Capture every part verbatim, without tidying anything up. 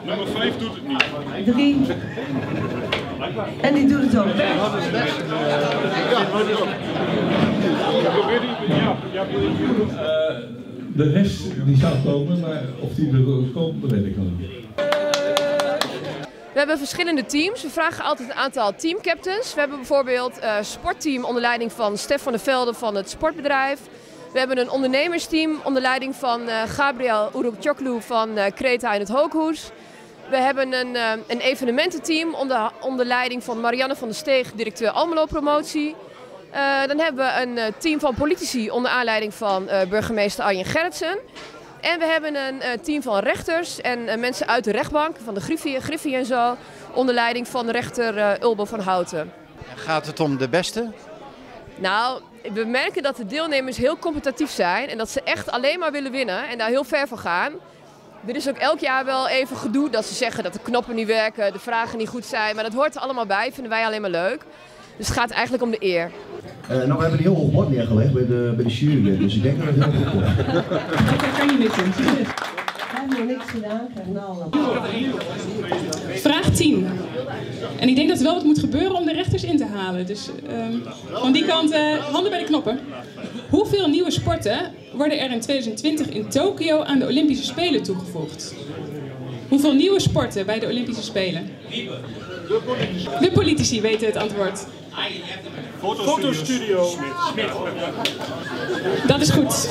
Nummer vijf doet het niet. Drie. En die doet het ook. De rest die zou komen, maar of die er komt, dat weet ik nog niet. We hebben verschillende teams. We vragen altijd een aantal teamcaptains. We hebben bijvoorbeeld een uh, sportteam onder leiding van Stef van der Velde van het sportbedrijf. We hebben een ondernemersteam onder leiding van uh, Gabriel Urukçoglu van uh, Kreta in het Hooghoes. We hebben een, uh, een evenemententeam onder, onder leiding van Marianne van der Steeg, directeur Almelo Promotie. Uh, dan hebben we een uh, team van politici onder aanleiding van uh, burgemeester Arjen Gerritsen. En we hebben een uh, team van rechters en uh, mensen uit de rechtbank, van de Griffie, Griffie en zo, onder leiding van rechter uh, Ulbo van Houten. Gaat het om de beste? Nou, we merken dat de deelnemers heel competitief zijn en dat ze echt alleen maar willen winnen en daar heel ver voor gaan. Er is ook elk jaar wel even gedoe dat ze zeggen dat de knoppen niet werken, de vragen niet goed zijn, maar dat hoort er allemaal bij, vinden wij alleen maar leuk. Dus het gaat eigenlijk om de eer. Uh, nou, we hebben een heel hoog bord neergelegd bij de, bij de jury, dus ik denk dat het heel goed wordt. Daar kan je niks in. We hebben nog niks gedaan, krijg nou Vraag tien. En ik denk dat er wel wat moet gebeuren om de rechters in te halen. Dus um, van die kant, uh, handen bij de knoppen. Hoeveel nieuwe sporten worden er in tweeduizend twintig in Tokio aan de Olympische Spelen toegevoegd? Hoeveel nieuwe sporten bij de Olympische Spelen? De politici weten het antwoord. Fotostudio. Dat is goed.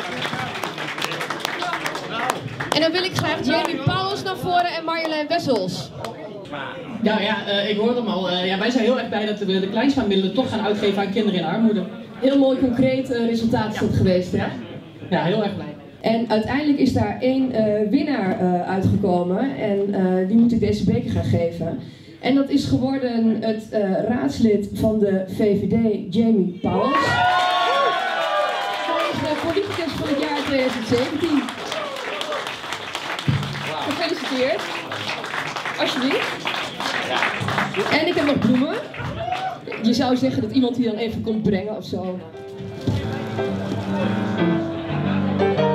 En dan wil ik graag Jamie Pauwels naar voren en Marjolein Wessels. Ja, ja uh, ik hoor hem al. Uh, ja, wij zijn heel erg blij dat we de kleinschaanmiddelen toch gaan uitgeven aan kinderen in armoede. Heel mooi concreet uh, resultaat is dat geweest, hè? Ja, heel erg blij. En uiteindelijk is daar één uh, winnaar uh, uitgekomen en uh, die moet ik deze beker gaan geven. En dat is geworden het uh, raadslid van de V V D, Jamie Pauwels. Hij is de politicus van het jaar tweeduizend zeventien. Gefeliciteerd. Alsjeblieft. En ik heb nog bloemen. Je zou zeggen dat iemand die dan even komt brengen of zo.